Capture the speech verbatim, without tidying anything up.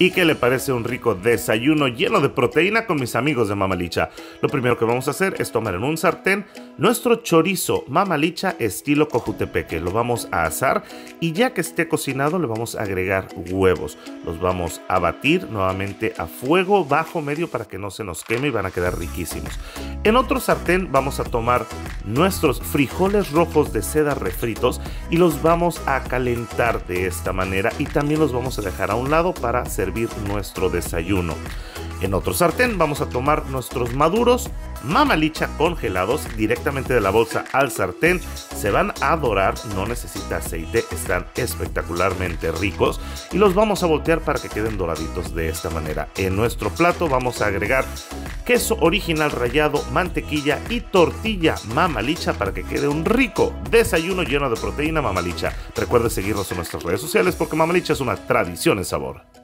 ¿Y qué le parece un rico desayuno lleno de proteína con mis amigos de Mamalicha? Lo primero que vamos a hacer es tomar en un sartén nuestro chorizo Mamalicha estilo Cojutepeque. Lo vamos a asar y ya que esté cocinado le vamos a agregar huevos. Los vamos a batir nuevamente a fuego bajo medio para que no se nos queme y van a quedar riquísimos. En otro sartén vamos a tomar nuestros frijoles rojos de seda refritos y los vamos a calentar de esta manera y también los vamos a dejar a un lado para servir nuestro desayuno. En otro sartén vamos a tomar nuestros maduros Mamalicha congelados directamente de la bolsa al sartén. Se van a dorar, no necesita aceite, están espectacularmente ricos y los vamos a voltear para que queden doraditos de esta manera. En nuestro plato vamos a agregar queso original rallado, mantequilla y tortilla Mamalicha para que quede un rico desayuno lleno de proteína Mamalicha. Recuerde seguirnos en nuestras redes sociales porque Mamalicha es una tradición en sabor.